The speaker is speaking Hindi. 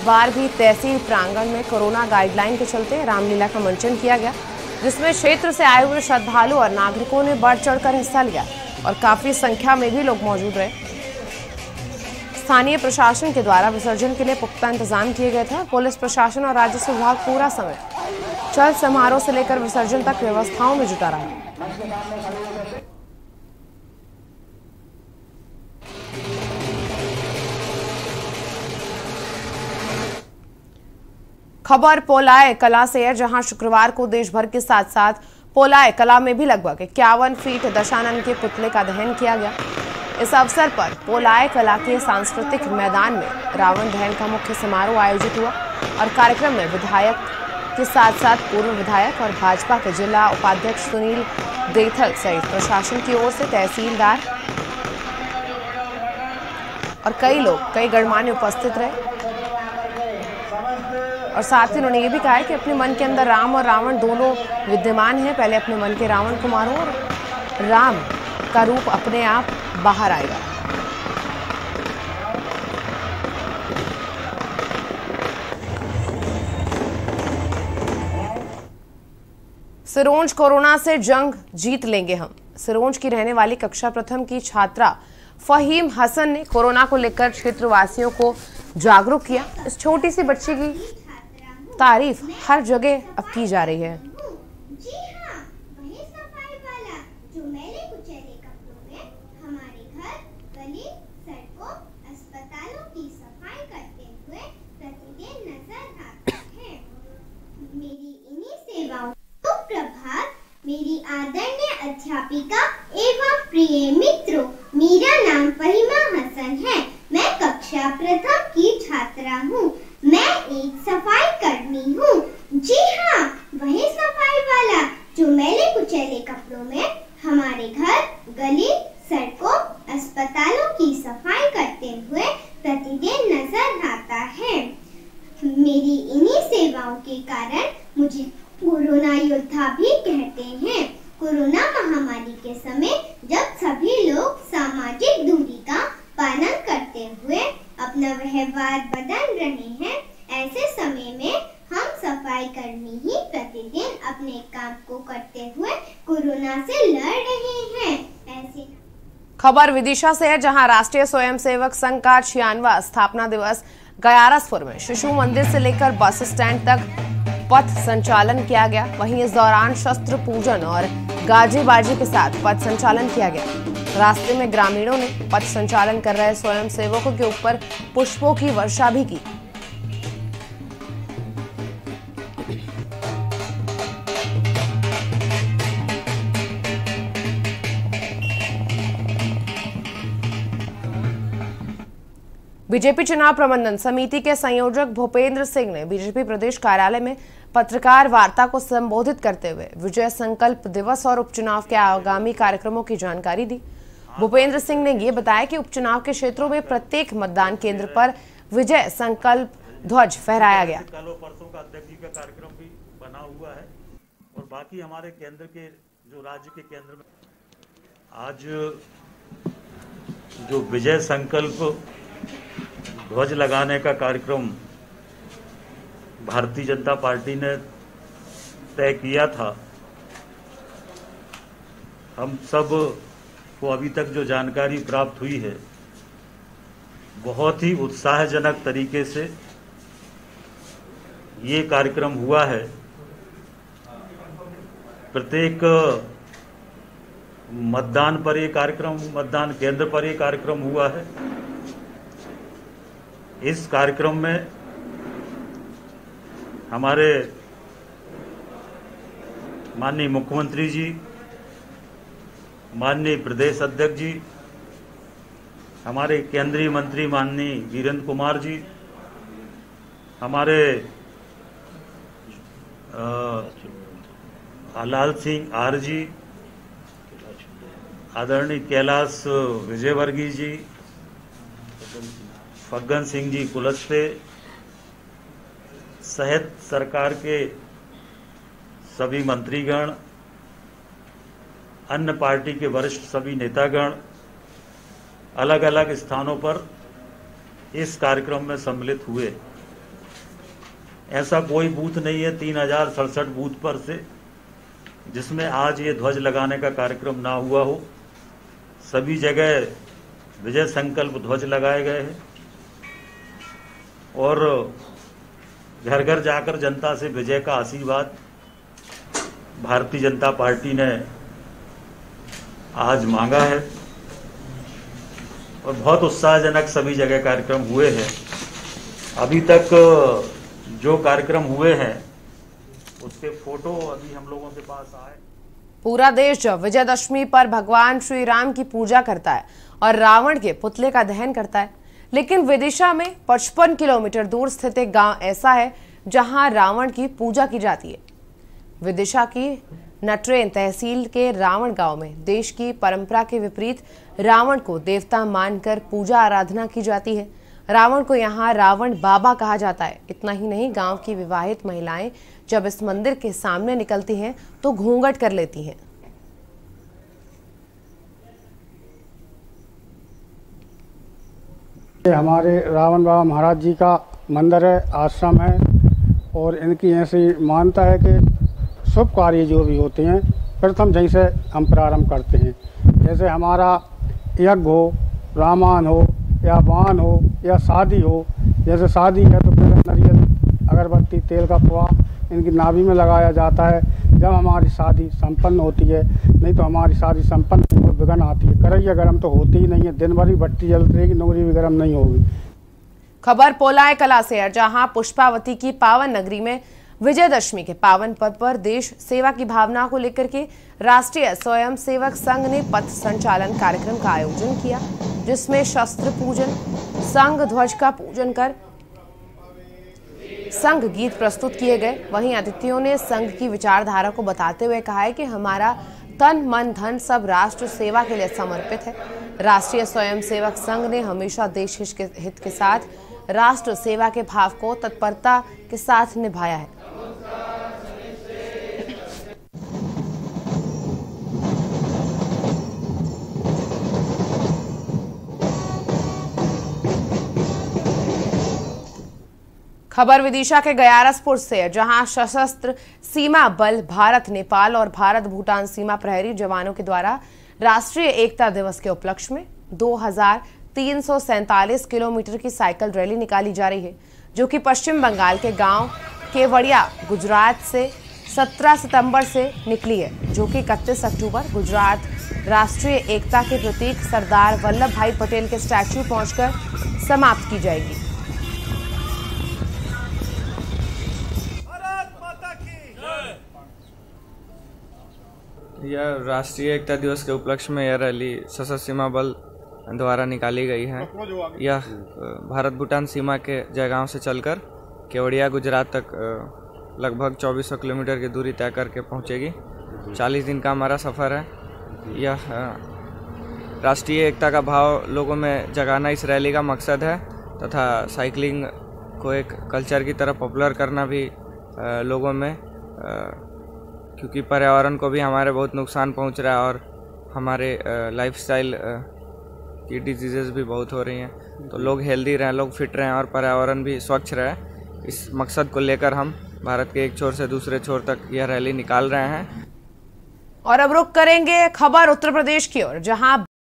बार भी तहसील प्रांगण में कोरोना गाइडलाइन के चलते रामलीला का मंचन किया गया, जिसमें क्षेत्र से आए हुए श्रद्धालु और नागरिकों ने बढ़ चढ़कर हिस्सा लिया और काफी संख्या में भी लोग मौजूद रहे। स्थानीय प्रशासन के द्वारा विसर्जन के लिए पुख्ता इंतजाम किए गए थे। पुलिस प्रशासन और राजस्व विभाग पूरा समय चल समारोह से लेकर विसर्जन तक व्यवस्थाओं में जुटा रहा। खबर पोलाय कला से है, जहां शुक्रवार को देश भर के साथ साथ पोलाय कला में भी लगभग 51 फीट दशानन के पुतले का दहन किया गया। इस अवसर पर पोलाय कला के सांस्कृतिक मैदान में रावण दहन का मुख्य समारोह आयोजित हुआ और कार्यक्रम में विधायक के साथ साथ पूर्व विधायक और भाजपा के जिला उपाध्यक्ष सुनील देथल सहित प्रशासन की ओर से तहसीलदार और कई गणमान्य उपस्थित रहे। और साथ ही उन्होंने ये भी कहा है कि अपने मन के अंदर राम और रावण दोनों विद्यमान हैं। पहले अपने मन के रावण को मारो और राम का रूप अपने आप बाहर आएगा। सिरोंज कोरोना से जंग जीत लेंगे हम। सिरोंज की रहने वाली कक्षा प्रथम की छात्रा फहीम हसन ने कोरोना को लेकर क्षेत्रवासियों को जागरूक किया। इस छोटी सी बच्ची की तारीफ हर जगह अब की जा रही है। जी हाँ, वही सफाई वाला जो मैले कुचैले कपड़ों में हमारे घर, गली, सड़कों, अस्पतालों की सफाई करते हुए प्रतिदिन नजर आता है। मेरी इन्हीं सेवाओं को प्रभात मेरी आदरणीय अध्यापिका एवं प्रिय मित्रों, मेरा नाम फहीमा हसन है। मैं कक्षा प्रथम की छात्रा हूँ। मैं एक सफाई कर्मी हूँ। जी हाँ, वही सफाई वाला जो मैले कुचैले कपड़ों में हमारे घर, गली, सड़कों, अस्पतालों की सफाई करते हुए प्रतिदिन नजर आता है। मेरी इन्हीं सेवाओं के कारण मुझे कोरोना योद्धा भी कहते हैं। कोरोना महामारी के समय जब सभी लोग सामाजिक दूरी का पालन करते हुए अपना व्यवहार बदल रहे हैं, ऐसे समय में हम सफाई कर्मी ही प्रतिदिन अपने काम को करते हुए कोरोना से लड़ रहे हैं। ऐसे खबर विदिशा से है, जहां राष्ट्रीय स्वयंसेवक संघ का 96वां स्थापना दिवस गयारसपुर में शिशु मंदिर से लेकर बस स्टैंड तक पथ संचालन किया गया। वहीं इस दौरान शस्त्र पूजन और गाजे बाजे के साथ पथ संचालन किया गया। रास्ते में ग्रामीणों ने पथ संचालन कर रहे स्वयंसेवकों के ऊपर पुष्पों की वर्षा भी की। बीजेपी चुनाव प्रबंधन समिति के संयोजक भूपेंद्र सिंह ने बीजेपी प्रदेश कार्यालय में पत्रकार वार्ता को संबोधित करते हुए विजय संकल्प दिवस और उपचुनाव के आगामी कार्यक्रमों की जानकारी दी। भूपेंद्र सिंह ने ये बताया कि उपचुनाव के क्षेत्रों में प्रत्येक मतदान केंद्र पर विजय संकल्प ध्वज फहराया गया। कल परसों का अध्यक्ष जी का कार्यक्रम भी बना हुआ है और बाकी हमारे केंद्र के जो राज्य के केंद्र में आज जो विजय संकल्प ध्वज लगाने का कार्यक्रम भारतीय जनता पार्टी ने तय किया था। हम सब को अभी तक जो जानकारी प्राप्त हुई है, बहुत ही उत्साहजनक तरीके से ये कार्यक्रम हुआ है। प्रत्येक मतदान पर ये कार्यक्रम, मतदान केंद्र पर ये कार्यक्रम हुआ है। इस कार्यक्रम में हमारे माननीय मुख्यमंत्री जी, माननीय प्रदेश अध्यक्ष जी, हमारे केंद्रीय मंत्री माननीय वीरेंद्र कुमार जी, हमारे लाल सिंह आर जी, आदरणीय कैलाश विजयवर्गीय जी, फग्गन सिंह जी कुलस्ते सहित सरकार के सभी मंत्रीगण, अन्य पार्टी के वरिष्ठ सभी नेतागण अलग अलग स्थानों पर इस कार्यक्रम में सम्मिलित हुए। ऐसा कोई बूथ नहीं है 3067 बूथ पर से जिसमें आज ये ध्वज लगाने का कार्यक्रम ना हुआ हो। सभी जगह विजय संकल्प ध्वज लगाए गए हैं और घर घर जाकर जनता से विजय का आशीर्वाद भारतीय जनता पार्टी ने आज मांगा है और बहुत उत्साहजनक सभी जगह कार्यक्रम हुए हैं। अभी तक जो कार्यक्रम हुए हैं उसके फोटो अभी हम लोगों के पास आए। पूरा देश विजयदशमी पर भगवान श्री राम की पूजा करता है और रावण के पुतले का दहन करता है, लेकिन विदिशा में 55 किलोमीटर दूर स्थित एक गांव ऐसा है जहां रावण की पूजा की जाती है। विदिशा की नटरेन तहसील के रावण गांव में देश की परंपरा के विपरीत रावण को देवता मानकर पूजा आराधना की जाती है। रावण को यहाँ रावण बाबा कहा जाता है। इतना ही नहीं, गांव की विवाहित महिलाएं जब इस मंदिर के सामने निकलती हैं तो घूंघट कर लेती हैं। हमारे रावण बाबा महाराज जी का मंदिर है, आश्रम है और इनकी ऐसी मान्यता है कि शुभ कार्य जो भी होते हैं प्रथम यहीं से हम प्रारंभ करते हैं। जैसे हमारा यज्ञ हो, रामायण हो या वाहन हो या शादी हो, जैसे शादी है तो फिर नारियल अगरबत्ती तेल का पुआ इनकी नाभि में लगाया जाता है जब हमारी शादी संपन्न होती है। नहीं तो हमारी शादी संपन्न और विघ्न आती है। करैया गर्म तो होती ही नहीं है, दिन भर ही भट्टी जलती रहेगी, नौकरी भी गर्म नहीं होगी। खबर पोलाय कला से है, जहां पुष्पावती की पावन नगरी में विजयदशमी के पावन पर्व पर देश सेवा की भावना को लेकर के राष्ट्रीय स्वयं सेवक संघ ने पथ संचालन कार्यक्रम का आयोजन किया, जिसमें शस्त्र पूजन, संघ ध्वज का पूजन कर संघ गीत प्रस्तुत किए गए। वहीं अतिथियों ने संघ की विचारधारा को बताते हुए कहा है कि हमारा तन मन धन सब राष्ट्र सेवा के लिए समर्पित है। राष्ट्रीय स्वयं सेवक संघ ने हमेशा देश हित के साथ राष्ट्र सेवा के भाव को तत्परता के साथ निभाया है। खबर विदिशा के गयारसपुर से है, जहां सशस्त्र सीमा बल भारत नेपाल और भारत भूटान सीमा प्रहरी जवानों के द्वारा राष्ट्रीय एकता दिवस के उपलक्ष्य में 2347 किलोमीटर की साइकिल रैली निकाली जा रही है, जो कि पश्चिम बंगाल के गांव केवड़िया गुजरात से 17 सितंबर से निकली है, जो कि 31 अक्टूबर गुजरात राष्ट्रीय एकता के प्रतीक सरदार वल्लभ भाई पटेल के स्टैच्यू पहुंचकर समाप्त की जाएगी। यह राष्ट्रीय एकता दिवस के उपलक्ष्य में यह रैली सशस्त्र सीमा बल द्वारा निकाली गई है। यह भारत भूटान सीमा के जयगांव से चलकर केवड़िया गुजरात तक लगभग 2400 किलोमीटर की दूरी तय करके पहुंचेगी। 40 दिन का हमारा सफ़र है। यह राष्ट्रीय एकता का भाव लोगों में जगाना इस रैली का मकसद है तथा साइकिलिंग को एक कल्चर की तरह पॉपुलर करना भी लोगों में, क्योंकि पर्यावरण को भी हमारे बहुत नुकसान पहुंच रहा है और हमारे लाइफस्टाइल की डिजीज़ेस भी बहुत हो रही हैं। तो लोग हेल्दी रहें, लोग फिट रहें और पर्यावरण भी स्वच्छ रहे। इस मकसद को लेकर हम भारत के एक छोर से दूसरे छोर तक यह रैली निकाल रहे हैं। और अब रुख करेंगे खबर उत्तर प्रदेश की ओर, जहां